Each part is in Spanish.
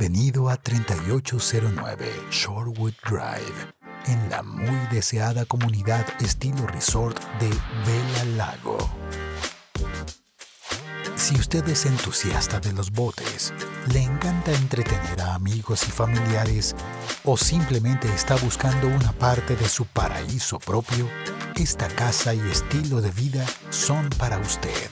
Bienvenido a 3809 Shorewood Drive, en la muy deseada comunidad estilo resort de Bella Lago. Si usted es entusiasta de los botes, le encanta entretener a amigos y familiares o simplemente está buscando una parte de su paraíso propio, esta casa y estilo de vida son para usted.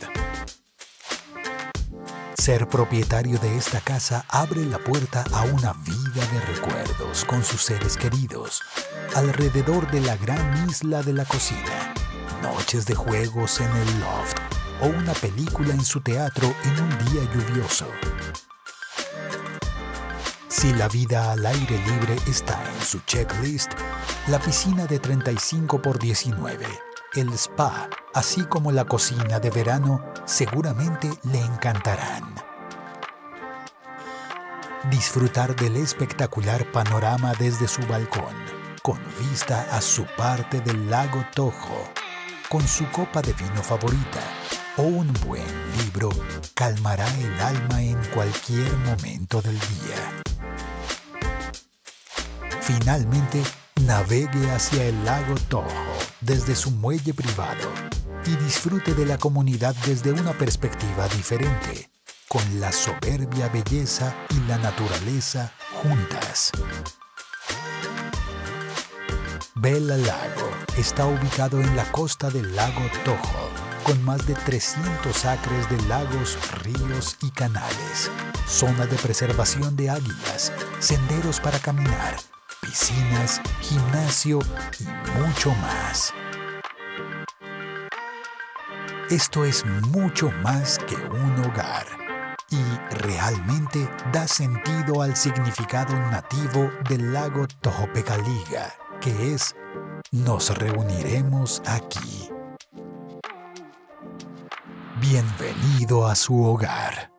Ser propietario de esta casa abre la puerta a una vida de recuerdos con sus seres queridos, alrededor de la gran isla de la cocina, noches de juegos en el loft o una película en su teatro en un día lluvioso. Si la vida al aire libre está en su checklist, la piscina de 35x19, el spa, así como la cocina de verano, seguramente le encantarán. Disfrutar del espectacular panorama desde su balcón, con vista a su parte del lago Tahoe, con su copa de vino favorita o un buen libro, calmará el alma en cualquier momento del día. Finalmente, navegue hacia el lago Tahoe desde su muelle privado y disfrute de la comunidad desde una perspectiva diferente, con la soberbia belleza y la naturaleza juntas. Bella Lago está ubicado en la costa del lago Tahoe, con más de 300 acres de lagos, ríos y canales, zona de preservación de águilas, senderos para caminar, piscinas, gimnasio y mucho más. Esto es mucho más que un hogar y realmente da sentido al significado nativo del lago Tohopekaliga, que es nos reuniremos aquí. Bienvenido a su hogar.